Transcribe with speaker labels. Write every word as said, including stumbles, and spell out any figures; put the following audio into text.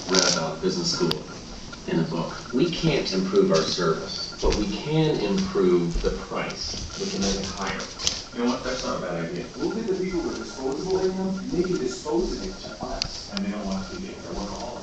Speaker 1: read about business school in a book.
Speaker 2: We can't improve our service, but we can improve the price. We can make it higher.
Speaker 1: You know what? That's not a bad idea.
Speaker 3: Look at the people with disposable income, maybe disposing it to us.
Speaker 1: And they don't want to be a workaholic.